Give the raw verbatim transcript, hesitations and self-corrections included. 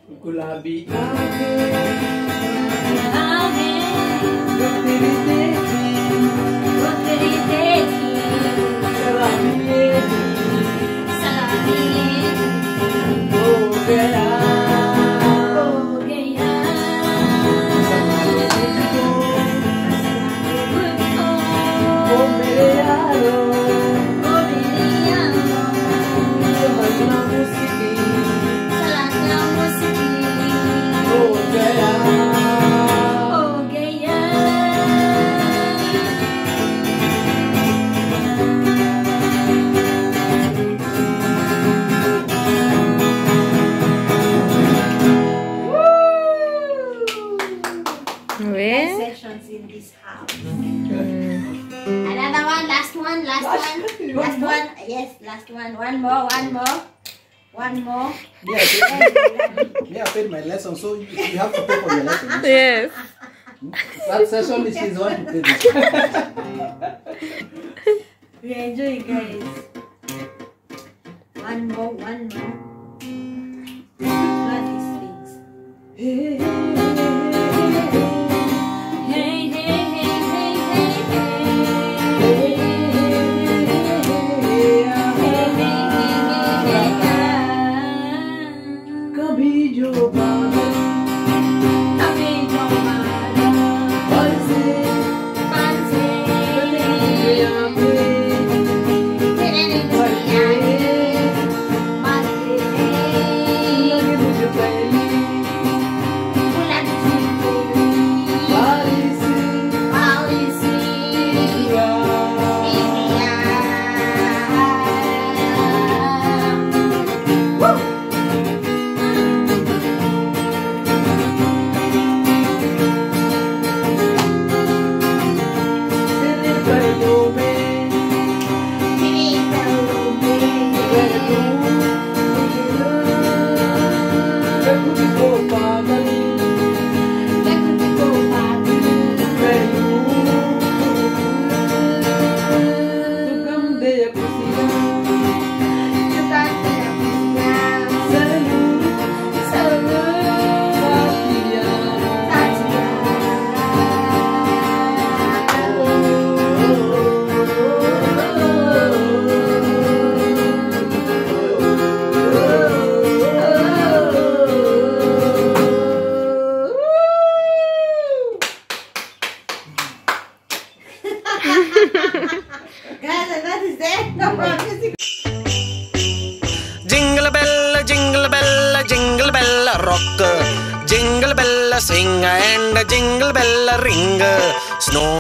गुलाबी sessions in this house. Another one, last one, last one, last one. Yes, last one. One more, one more, one more. Yeah, I yeah, I paid my lesson, so you, you have to pay for your lesson. Yes. That session is his one to pay this. We enjoy, guys. One more, one more. Blood these things. Hey, hey, guys, that is it. No more music. Jingle bell, jingle bell, jingle bell rock. Jingle bell sing and jingle bell ring. Snow